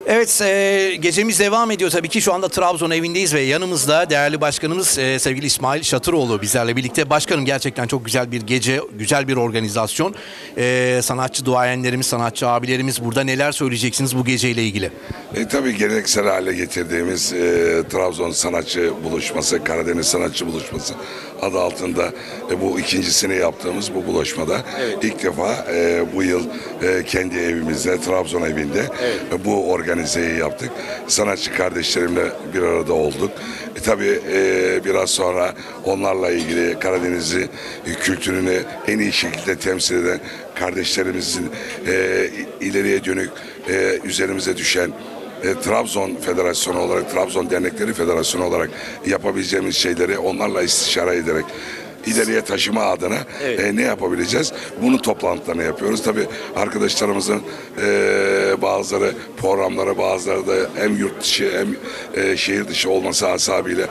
Evet, gecemiz devam ediyor tabii ki. Şu anda Trabzon evindeyiz ve yanımızda değerli başkanımız sevgili İsmail Şatıroğlu bizlerle birlikte. Başkanım, gerçekten çok güzel bir gece, güzel bir organizasyon. Sanatçı duayenlerimiz, sanatçı abilerimiz burada, neler söyleyeceksiniz bu geceyle ilgili? Tabii geleneksel hale getirdiğimiz Trabzon Sanatçı Buluşması, Karadeniz Sanatçı Buluşması adı altında bu ikincisini yaptığımız bu buluşmada ilk defa bu yıl kendi evimizde, Trabzon evinde bu organizeyi yaptık. Sanatçı kardeşlerimle bir arada olduk. Tabii biraz sonra onlarla ilgili Karadeniz'i, kültürünü en iyi şekilde temsil eden kardeşlerimizin ileriye dönük üzerimize düşen Trabzon Federasyonu olarak, Trabzon Dernekleri Federasyonu olarak yapabileceğimiz şeyleri onlarla istişare ederek ileriye taşıma adına ne yapabileceğiz? Bunun toplantılarını yapıyoruz. Tabii arkadaşlarımızın bazıları programlara, bazıları da hem yurt dışı hem şehir dışı olması hasabıyla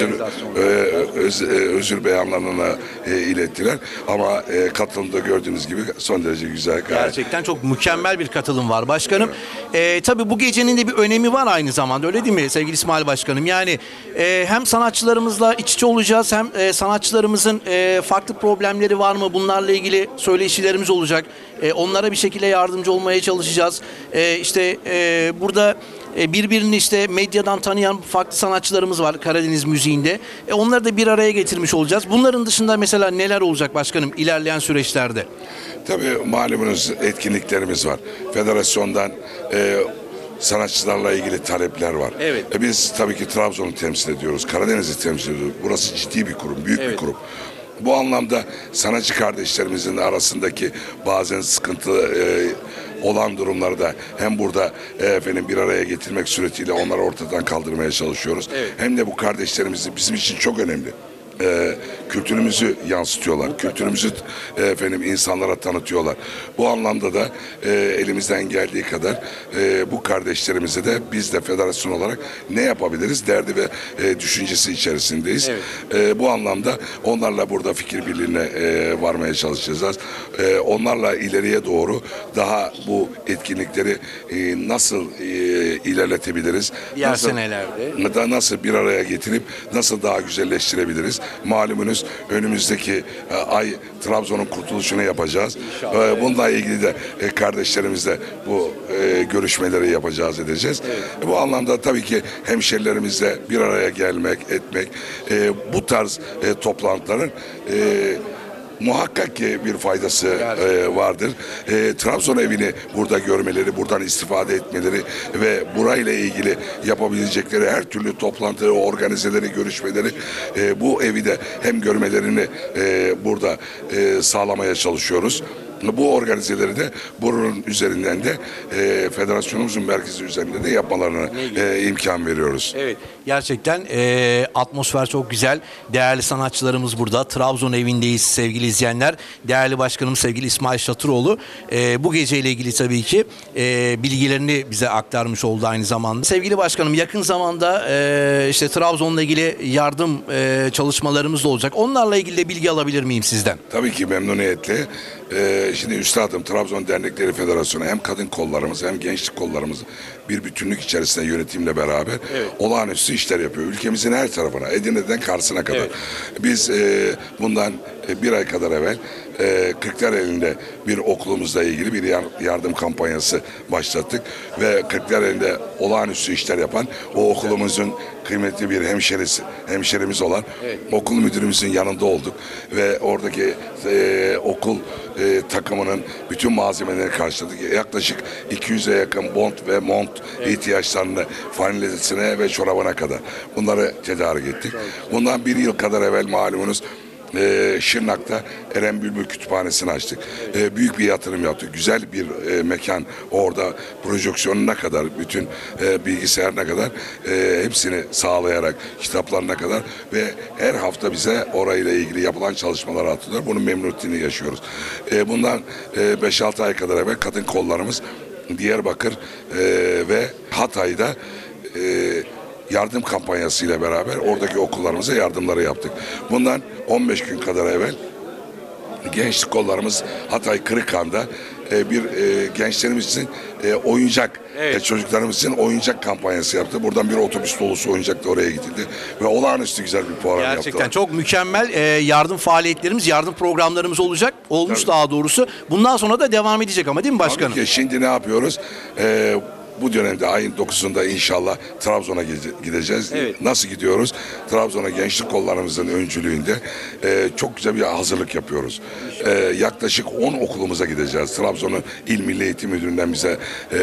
özür beyanlarına ilettiler. Ama katılımda gördüğünüz gibi son derece güzel. Gerçekten çok mükemmel bir katılım var başkanım. Tabii bu gecenin de bir önemi var aynı zamanda, öyle değil mi sevgili İsmail Başkanım? Yani hem sanatçılarımızla iç içe olacağız, hem sanatçılarımızın farklı problemleri var mı? Bunlarla ilgili söyleşilerimiz olacak. Onlara bir şekilde yardımcı olmaya çalışacağız. Burada birbirini medyadan tanıyan farklı sanatçılarımız var Karadeniz müziğinde. Onları da bir araya getirmiş olacağız. Bunların dışında mesela neler olacak başkanım ilerleyen süreçlerde? Tabii malumunuz etkinliklerimiz var. Federasyondan sanatçılarla ilgili talepler var. Evet. Biz tabii ki Trabzon'u temsil ediyoruz. Karadeniz'i temsil ediyoruz. Burası ciddi bir kurum, büyük bir kurum. Bu anlamda sanatçı kardeşlerimizin arasındaki bazen sıkıntı olan durumları da hem burada bir araya getirmek suretiyle onları ortadan kaldırmaya çalışıyoruz. Hem de bu kardeşlerimiz bizim için çok önemli. Kültürümüzü yansıtıyorlar. Kültürümüzü insanlara tanıtıyorlar. Bu anlamda da elimizden geldiği kadar bu kardeşlerimize de biz de federasyon olarak ne yapabiliriz derdi ve düşüncesi içerisindeyiz. Bu anlamda onlarla burada fikir birliğine varmaya çalışacağız. Onlarla ileriye doğru daha bu etkinlikleri nasıl ilerletebiliriz? Diğer senelerde. Nasıl bir araya getirip nasıl daha güzelleştirebiliriz? Malumunuz önümüzdeki ay Trabzon'un kurtuluşunu yapacağız. Bununla ilgili de kardeşlerimizle bu görüşmeleri yapacağız, edeceğiz. Bu anlamda tabii ki hemşerilerimizle bir araya gelmek, etmek, bu tarz toplantıların muhakkak ki bir faydası vardır. Trabzon evini burada görmeleri, buradan istifade etmeleri ve burayla ilgili yapabilecekleri her türlü toplantıları, organizeleri, görüşmeleri bu evi de hem görmelerini burada sağlamaya çalışıyoruz. Bu organizeleri de buranın üzerinden de federasyonumuzun merkezi üzerinde de yapmalarına imkan veriyoruz. Evet, gerçekten atmosfer çok güzel. Değerli sanatçılarımız burada. Trabzon evindeyiz sevgili izleyenler. Değerli başkanım sevgili İsmail Şatıroğlu bu geceyle ilgili tabii ki bilgilerini bize aktarmış oldu aynı zamanda. Sevgili başkanım, yakın zamanda Trabzon'la ilgili yardım çalışmalarımız da olacak. Onlarla ilgili de bilgi alabilir miyim sizden? Tabii ki memnuniyetle. Şimdi üstadım, Trabzon Dernekleri Federasyonu hem kadın kollarımız hem gençlik kollarımız bir bütünlük içerisinde yönetimle beraber olağanüstü işler yapıyor. Ülkemizin her tarafına, Edirne'den Kars'ına kadar. Biz bundan bir ay kadar evvel Kırklareli'nde bir okulumuzla ilgili bir yardım kampanyası başlattık ve Kırklareli'nde olağanüstü işler yapan o okulumuzun kıymetli bir hemşerimiz olan okul müdürümüzün yanında olduk ve oradaki okul takımının bütün malzemelerini karşıladık. Yaklaşık 200'e yakın bont ve mont ihtiyaçlarını fanilesine ve çorabına kadar bunları tedarik ettik. Bundan bir yıl kadar evvel malumunuz Şırnak'ta Eren Bülbül Kütüphanesi'ni açtık. Büyük bir yatırım yaptık. Güzel bir mekan. Orada projeksiyonuna kadar, bütün bilgisayarına kadar hepsini sağlayarak, kitaplarına kadar ve her hafta bize orayla ilgili yapılan çalışmaları atıyorlar. Bunun memnuniyetini yaşıyoruz. Bundan 5-6 ay kadar evvel kadın kollarımız Diyarbakır ve Hatay'da yardım kampanyasıyla beraber oradaki okullarımıza yardımları yaptık. Bundan 15 gün kadar evvel gençlik kollarımız Hatay Kırıkhan'da gençlerimiz için oyuncak, çocuklarımız için oyuncak kampanyası yaptı. Buradan bir otobüs dolusu oyuncak da oraya gidildi ve olağanüstü güzel bir program yaptılar. Gerçekten çok mükemmel yardım faaliyetlerimiz, yardım programlarımız olacak. Olmuş daha doğrusu. Bundan sonra da devam edecek ama değil mi başkanım? Tabii ki. Şimdi ne yapıyoruz? Bu dönemde ayın 9'unda inşallah Trabzon'a gideceğiz. Evet. Nasıl gidiyoruz? Trabzon'a gençlik kollarımızın öncülüğünde çok güzel bir hazırlık yapıyoruz. Yaklaşık 10 okulumuza gideceğiz. Trabzon'un İl Milli Eğitim Müdürlüğü'nden bize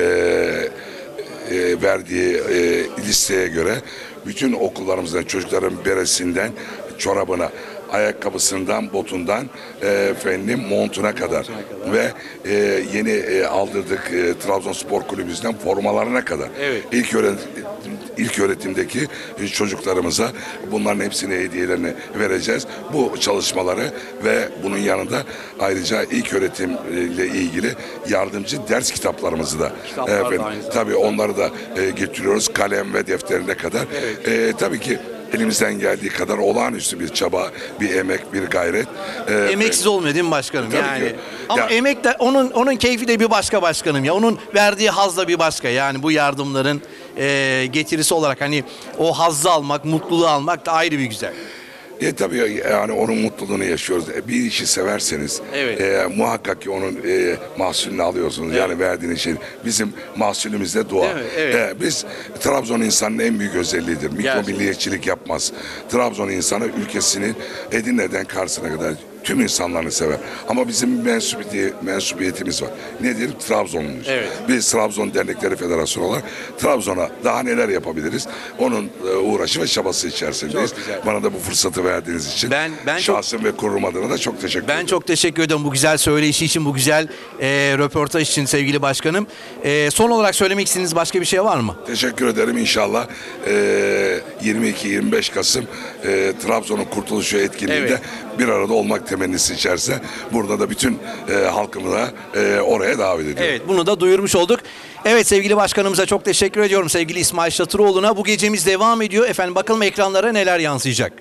verdiği listeye göre bütün okullarımızdan çocukların beresinden çorabına, ayakkabısından, botundan montuna kadar ve yeni aldırdık Trabzonspor Kulübümüzden formalarına kadar. Evet. İlk öğretimdeki çocuklarımıza bunların hepsine hediyelerini vereceğiz. Bu çalışmaları ve bunun yanında ayrıca ilk öğretimle ilgili yardımcı ders kitaplarımızı da tabii onları da getiriyoruz kalem ve defterine kadar. Evet. Tabii ki elimizden geldiği kadar olağanüstü bir çaba, bir emek, bir gayret. Emeksiz olmuyor değil mi başkanım? Tabii Yani ki. ama Ya- emek de onun keyfi de bir başka başkanım ya. Onun verdiği haz da bir başka. Yani bu yardımların getirisi olarak hani o hazzı almak, mutluluğu almak da ayrı bir güzel. Tabii yani onun mutluluğunu yaşıyoruz. Bir işi severseniz muhakkak ki onun mahsulünü alıyorsunuz. Evet. Yani verdiğiniz şey. Bizim mahsulümüz de dua. Değil mi? Evet. Biz Trabzon insanının en büyük özelliğidir. Mikro Gerçekten. milliyetçilik yapmaz. Trabzon insanı ülkesinin Edirne'den Kars'ına kadar tüm insanlarını sever. Ama bizim mensubiyetimiz var. Nedir? Trabzonluyuz. Evet. Biz Trabzon Dernekleri Federasyonu olarak Trabzon'a daha neler yapabiliriz? Onun uğraşı ve çabası içerisindeyiz. Çok güzel. Bana da bu fırsatı verdiğiniz için Ben çok- şahsım ve kurum adına da çok teşekkür ederim. Ben çok teşekkür ediyorum bu güzel söyleşi için, bu güzel röportaj için sevgili başkanım. Son olarak söylemek istediğiniz başka bir şey var mı? Teşekkür ederim inşallah 22-25 Kasım Trabzon'un kurtuluşu etkinliğinde Evet. bir arada olmak temennisi içerisinde burada da bütün halkımıza oraya davet ediyorum. Evet, bunu da duyurmuş olduk. Evet, sevgili başkanımıza çok teşekkür ediyorum. Sevgili İsmail Şatıroğlu'na bu gecemiz devam ediyor. Efendim bakalım ekranlara neler yansıyacak.